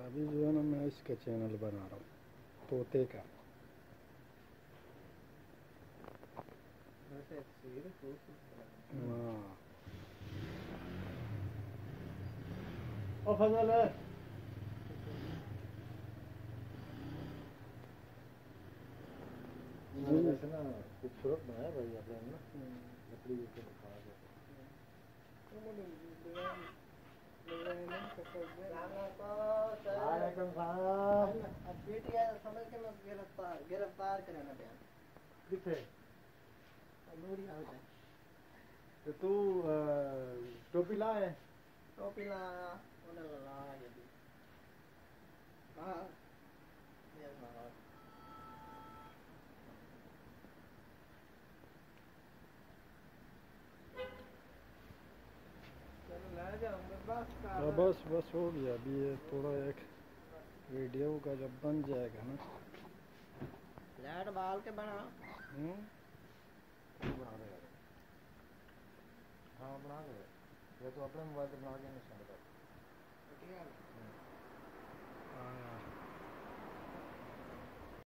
अभी जो है ना मैं इसका चैनल बना रहा हूँ तोते का। हाँ ओ फजल है वैसे ना खूबसूरत बनाया भाई अपने ना लकड़ी के दिखा दे। समझ के मैं गिरफ्तार करना पे किथे तो तू टोपी ला है टोपी ला उन्हें ला ये भी हाँ ये ला बस बस हो गया। अभी ये थोड़ा एक वीडियो का जब बन जाएगा ना लाइट बाल के बना बना रहे। हाँ बना दे ये तो अपने मोबाइल से बना के नहीं सकता।